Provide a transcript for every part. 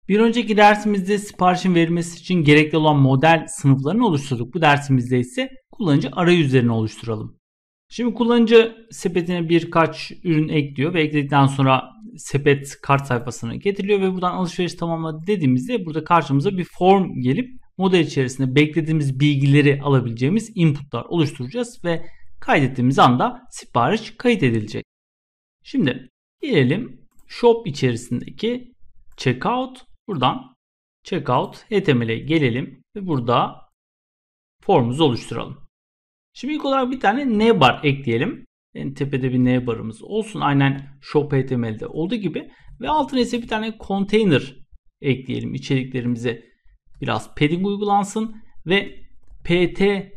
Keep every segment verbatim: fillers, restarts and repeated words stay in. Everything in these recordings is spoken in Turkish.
Bir önceki dersimizde siparişin verilmesi için gerekli olan model sınıflarını oluşturduk. Bu dersimizde ise kullanıcı arayüzlerini oluşturalım. Şimdi kullanıcı sepetine birkaç ürün ekliyor ve ekledikten sonra sepet kart sayfasına getiriliyor ve buradan alışveriş tamamladı dediğimizde burada karşımıza bir form gelip model içerisinde beklediğimiz bilgileri alabileceğimiz inputlar oluşturacağız ve kaydettiğimiz anda sipariş kayıt edilecek. Şimdi gelelim shop içerisindeki checkout. Buradan checkout H T M L'e gelelim ve burada formumuzu oluşturalım. Şimdi ilk olarak bir tane navbar ekleyelim. En tepede bir navbarımız olsun. Aynen shop H T M L'de olduğu gibi. Ve altına ise bir tane container ekleyelim. İçeriklerimize biraz padding uygulansın. Ve P T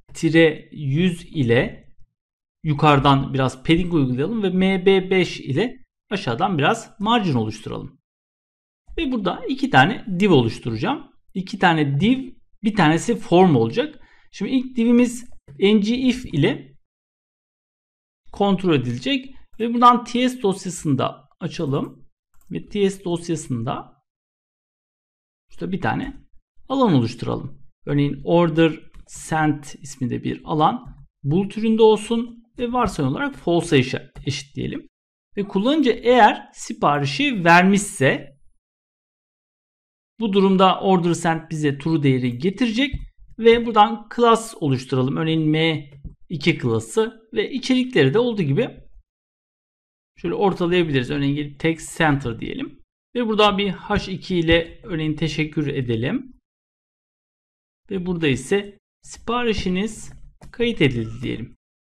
yüz ile yukarıdan biraz padding uygulayalım. Ve M B beş ile aşağıdan biraz margin oluşturalım. Ve burada iki tane div oluşturacağım. İki tane div, bir tanesi form olacak. Şimdi ilk divimiz ngIf ile kontrol edilecek ve buradan ts dosyasında açalım ve ts dosyasında işte bir tane alan oluşturalım. Örneğin order sent isminde bir alan bulut türünde olsun ve varsayım olarak false'a eşitleyelim. Ve kullanıcı eğer siparişi vermişse bu durumda order sent bize true değeri getirecek ve buradan class oluşturalım. Örneğin M iki klası ve içerikleri de olduğu gibi şöyle ortalayabiliriz. Örneğin gelip text center diyelim. Ve burada bir H iki ile örneğin teşekkür edelim. Ve burada ise siparişiniz kayıt edildi diyelim.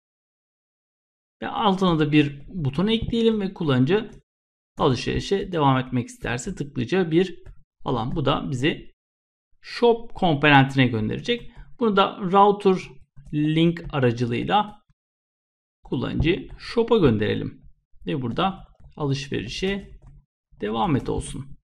Ve altına da bir buton ekleyelim ve kullanıcı alışverişe devam etmek isterse tıklayacağı bir alan. Bu da bizi shop komponentine gönderecek. Bunu da router link aracılığıyla kullanıcı shop'a gönderelim. Ve burada alışverişe devam et olsun.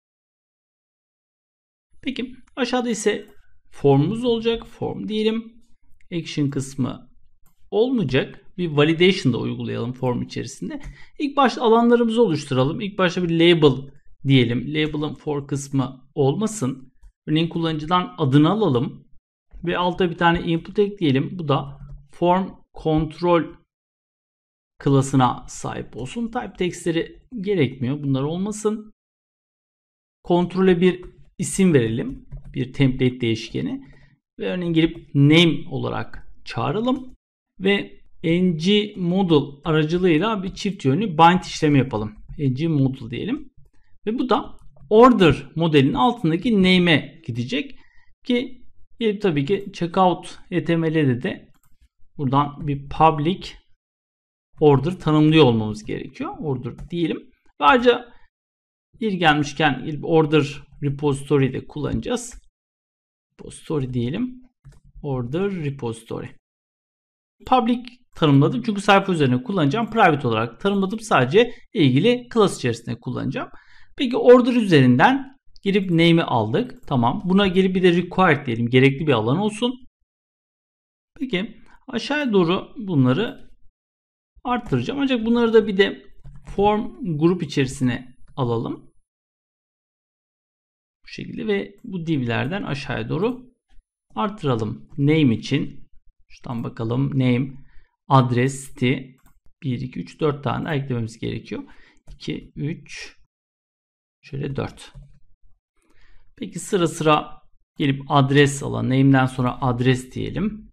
Peki aşağıda ise formumuz olacak. Form diyelim. Action kısmı olmayacak. Bir validation da uygulayalım form içerisinde. İlk başta alanlarımızı oluşturalım. İlk başta bir label diyelim. Label'ın for kısmı olmasın. Örneğin kullanıcıdan adını alalım. Ve altta bir tane input ekleyelim. Bu da form control klasına sahip olsun. Type text'leri gerekmiyor. Bunlar olmasın. Kontrole bir isim verelim. Bir template değişkeni. Ve örneğin gelip name olarak çağıralım. Ve ngModel aracılığıyla bir çift yönlü bind işlemi yapalım. ngModel diyelim. Ve bu da order modelin altındaki name'e gidecek. Ki gelip tabii ki checkout H T M L'de de buradan bir public order tanımlıyor olmamız gerekiyor. Order diyelim. Ve ayrıca bir gelmişken gelip order repository de kullanacağız. Repository diyelim. Order repository. Public tanımladım çünkü sayfa üzerine kullanacağım. Private olarak tanımladım. Sadece ilgili class içerisinde kullanacağım. Peki order üzerinden gelip name'i aldık. Tamam. Buna gelip bir de required diyelim. Gerekli bir alan olsun. Peki aşağıya doğru bunları arttıracağım. Ancak bunları da bir de form grup içerisine alalım. Bu şekilde ve bu divlerden aşağıya doğru arttıralım. Name için. Şuradan bakalım. Name, adres, site bir, iki, üç, dört tane eklememiz gerekiyor. iki, üç, şöyle dört. Peki sıra sıra gelip adres alan, name'den sonra adres diyelim.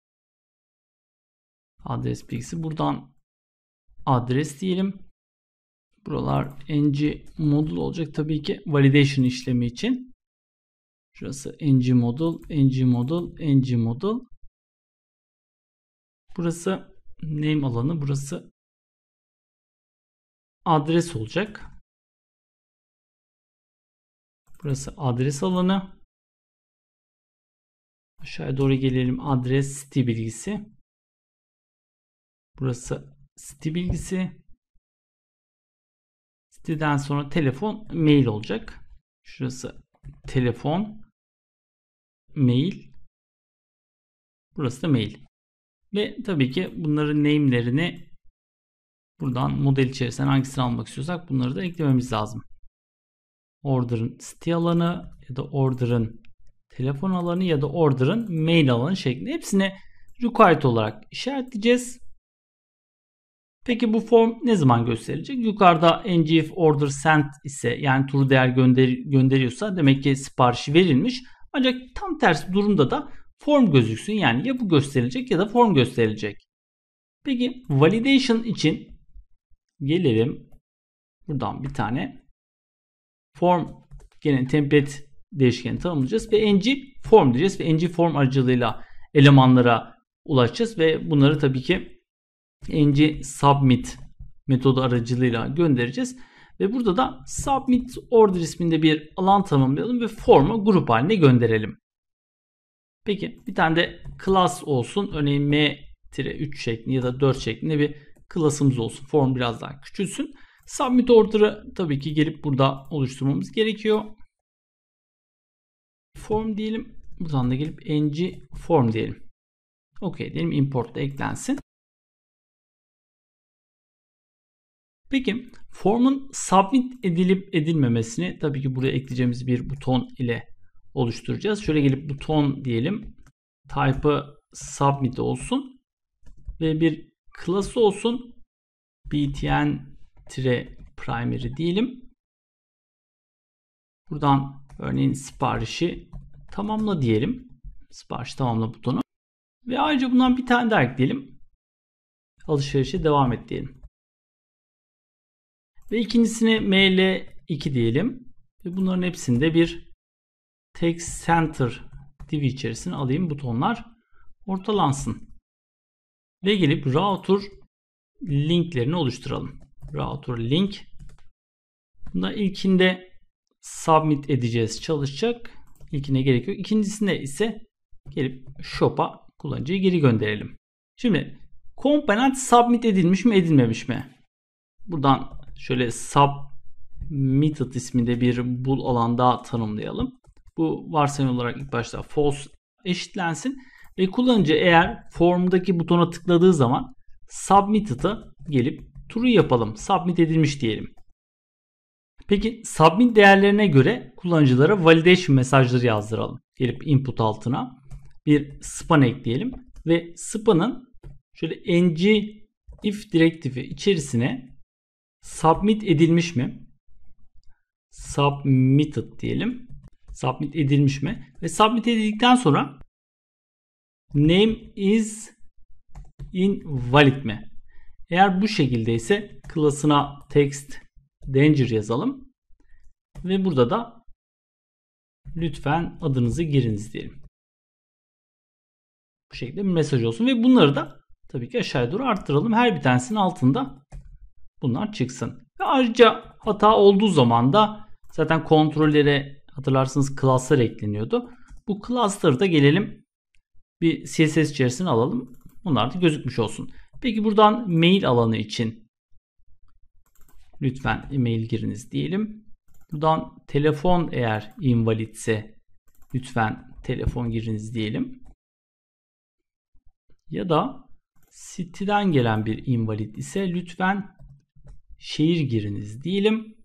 Adres bilgisi. Buradan adres diyelim. Buralar ngModel olacak tabii ki validation işlemi için. Şurası ngModel, ngModel, ngModel. Burası name alanı, burası adres olacak. Burası adres alanı. Aşağıya doğru gelelim. Adres site bilgisi. Burası site bilgisi. Siteden sonra telefon, mail olacak. Şurası telefon, mail. Burası da mail. Ve tabii ki bunların name'lerini buradan model içerisinden hangisini almak istiyorsak bunları da eklememiz lazım. order'ın site alanı ya da order'ın telefon alanı ya da order'ın mail alanı şeklinde hepsini required olarak işaretleyeceğiz. Peki bu form ne zaman gösterilecek? Yukarıda ngif order sent ise yani true değer gönder gönderiyorsa demek ki siparişi verilmiş. Ancak tam tersi durumda da form gözüksün. Yani ya bu gösterilecek ya da form gösterilecek. Peki validation için gelelim. Buradan bir tane form gene template değişkeni tanımlayacağız ve ng form diyeceğiz ve ng form aracılığıyla elemanlara ulaşacağız ve bunları tabii ki ng submit metodu aracılığıyla göndereceğiz. Ve burada da submit order isminde bir alan tanımlayalım ve form'u grup haline gönderelim. Peki bir tane de class olsun. Örneğin m üç şeklinde ya da dört şeklinde bir class'ımız olsun. Form biraz daha küçülsün. Submit order'ı tabii ki gelip burada oluşturmamız gerekiyor. Form diyelim. Buradan da gelip ng form diyelim. OK diyelim. Import da eklensin. Peki form'un submit edilip edilmemesini tabii ki buraya ekleyeceğimiz bir buton ile oluşturacağız. Şöyle gelip buton diyelim. Type'ı submit olsun. Ve bir class olsun. btn-primary diyelim. Buradan örneğin siparişi tamamla diyelim. Sipariş tamamla butonu. Ve ayrıca bundan bir tane daha ekleyelim. Alışverişe devam et diyelim. Ve ikincisine M L iki diyelim. Ve bunların hepsinde bir text center div içerisine alayım. Butonlar ortalansın. Ve gelip router linklerini oluşturalım. Router link. Bunda ilkinde submit edeceğiz. Çalışacak. İlkine gerek yok. İkincisinde ise gelip shop'a kullanıcıyı geri gönderelim. Şimdi komponent submit edilmiş mi edilmemiş mi? Buradan şöyle submitted isminde bir bool alan daha tanımlayalım. Bu varsayım olarak ilk başta false eşitlensin. Ve kullanıcı eğer formdaki butona tıkladığı zaman submitted'ı gelip true yapalım. Submit edilmiş diyelim. Peki submit değerlerine göre kullanıcılara validation mesajları yazdıralım. Gelip input altına bir span ekleyelim. Ve span'ın şöyle ng if direktifi içerisine submit edilmiş mi? Submitted diyelim. Submit edilmiş mi? Ve submit edildikten sonra name is invalid mi? Eğer bu şekilde ise class'ına text danger yazalım. Ve burada da lütfen adınızı giriniz diyelim. Bu şekilde bir mesaj olsun. Ve bunları da tabii ki aşağıya doğru arttıralım. Her bir tanesinin altında bunlar çıksın. Ve ayrıca hata olduğu zaman da zaten kontrollere hatırlarsınız class'lar ekleniyordu. Bu class'ları da gelelim bir C S S içerisine alalım. Bunlar da gözükmüş olsun. Peki buradan mail alanı için lütfen e-mail giriniz diyelim. Buradan telefon eğer invalidse lütfen telefon giriniz diyelim. Ya da siteden gelen bir invalid ise lütfen şehir giriniz diyelim.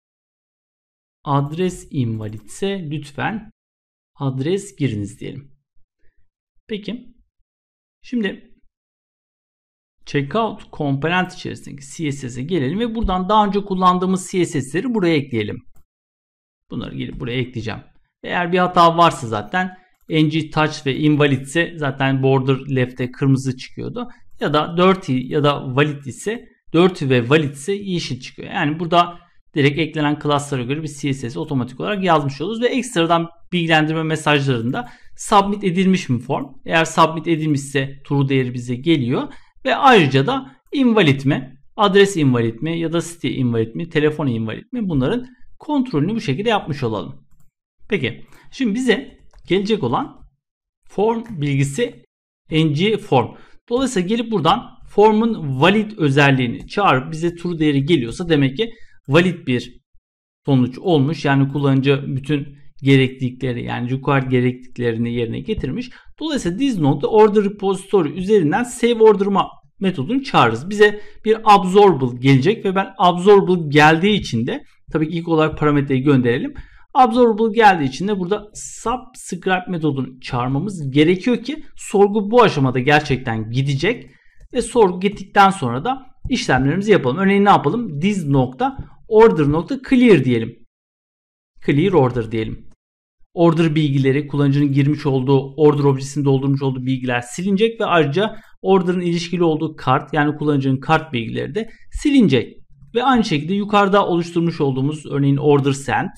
Adres invalidse lütfen adres giriniz diyelim. Peki. Şimdi checkout komponent içerisindeki C S S'e gelelim ve buradan daha önce kullandığımız C S S'leri buraya ekleyelim. Bunları gelip buraya ekleyeceğim. Eğer bir hata varsa zaten ng touch ve invalid ise zaten border left'te kırmızı çıkıyordu. Ya da dirty ya da valid ise dirty ve valid ise yeşil çıkıyor. Yani burada direkt eklenen class'lara göre bir C S S otomatik olarak yazmış oluruz ve ekstradan bilgilendirme mesajlarında submit edilmiş mi form? Eğer submit edilmişse true değeri bize geliyor ve ayrıca da invalid mi, adres invalid mi ya da site invalid mi, telefon invalid mi bunların kontrolünü bu şekilde yapmış olalım. Peki şimdi bize gelecek olan form bilgisi ng form. Dolayısıyla gelip buradan form'un valid özelliğini çağırıp bize true değeri geliyorsa demek ki valid bir sonuç olmuş. Yani kullanıcı bütün gereklilikleri yani required gerekliliklerini yerine getirmiş. Dolayısıyla this node order repository üzerinden save order'ıma metodunu çağırırız. Bize bir observable gelecek ve ben observable geldiği için de tabii ki ilk olarak parametreyi gönderelim. Observable geldiği için de burada subscribe metodunu çağırmamız gerekiyor ki sorgu bu aşamada gerçekten gidecek ve sorgu gittikten sonra da işlemlerimizi yapalım. Örneğin ne yapalım? This nokta order nokta clear diyelim. Clear order diyelim. Order bilgileri, kullanıcının girmiş olduğu order objesini doldurmuş olduğu bilgiler silinecek ve ayrıca order'ın ilişkili olduğu kart, yani kullanıcının kart bilgileri de silinecek. Ve aynı şekilde yukarıda oluşturmuş olduğumuz örneğin order sent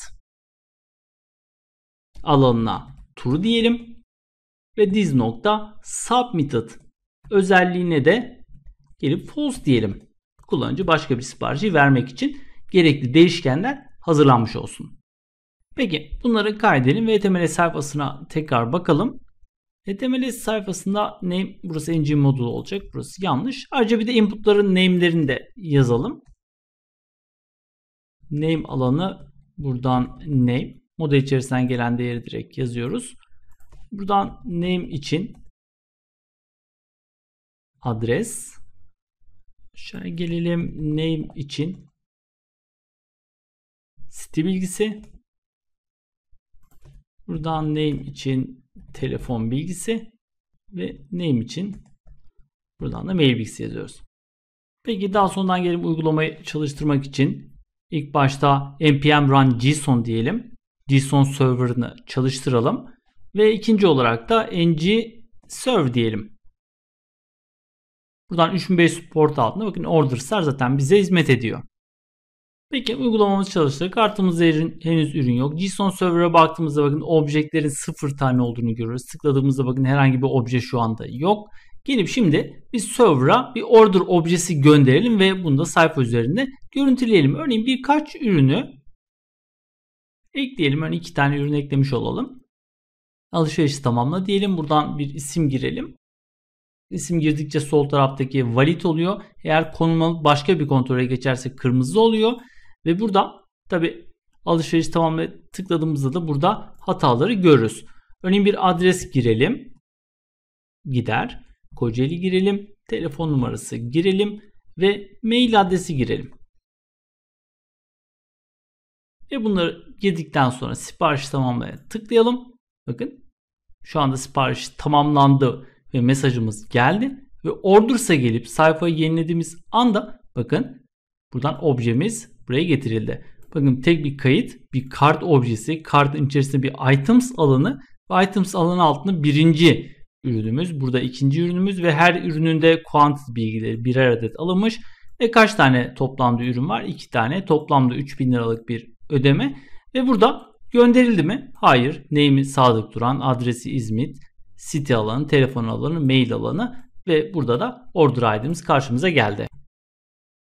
alanına true diyelim ve this nokta submitted özelliğine de gelip false diyelim. Kullanıcı başka bir siparişi vermek için gerekli değişkenler hazırlanmış olsun. Peki bunları kaydedelim ve H T M L sayfasına tekrar bakalım. H T M L sayfasında name, burası engine modulu olacak. Burası yanlış. Ayrıca bir de inputların name'lerini de yazalım. Name alanı, buradan name. Model içerisinden gelen değeri direkt yazıyoruz. Buradan name için adres. Şöyle gelelim, name için site bilgisi. Buradan name için telefon bilgisi ve name için buradan da mail bilgisi yazıyoruz. Peki daha sonradan gelip uygulamayı çalıştırmak için ilk başta npm run json diyelim. Json server'ını çalıştıralım ve ikinci olarak da ng serve diyelim. Buradan üç bin beş yüz port altında bakın order star zaten bize hizmet ediyor. Peki uygulamamız çalıştı. Kartımızda henüz ürün yok. Json server'a baktığımızda bakın objektlerin sıfır tane olduğunu görüyoruz. Tıkladığımızda bakın herhangi bir obje şu anda yok. Gelip şimdi biz server'a bir order objesi gönderelim ve bunu da sayfa üzerinde görüntüleyelim. Örneğin birkaç ürünü ekleyelim. Örneğin iki tane ürün eklemiş olalım. Alışverişi tamamla diyelim. Buradan bir isim girelim. İsim girdikçe sol taraftaki valid oluyor. Eğer konum başka bir kontrole geçerse kırmızı oluyor. Ve burada tabi alışveriş tamamla tıkladığımızda da burada hataları görürüz. Örneğin bir adres girelim. Gider. Kocaeli girelim. Telefon numarası girelim. Ve mail adresi girelim. Ve bunları girdikten sonra sipariş tamamlaya tıklayalım. Bakın şu anda sipariş tamamlandı ve mesajımız geldi. Ve order'sa gelip sayfayı yenilediğimiz anda bakın buradan objemiz buraya getirildi. Bakın tek bir kayıt, bir kart objesi, kartın içerisinde bir items alanı ve items alanı altında birinci ürünümüz, burada ikinci ürünümüz ve her ürününde quantity bilgileri birer adet alınmış. Ve kaç tane toplamda ürün var? iki tane. Toplamda üç bin liralık bir ödeme. Ve burada gönderildi mi? Hayır. Name'i Sadık Duran, adresi İzmit, site alanı, telefon alanı, mail alanı ve burada da order I D'miz karşımıza geldi.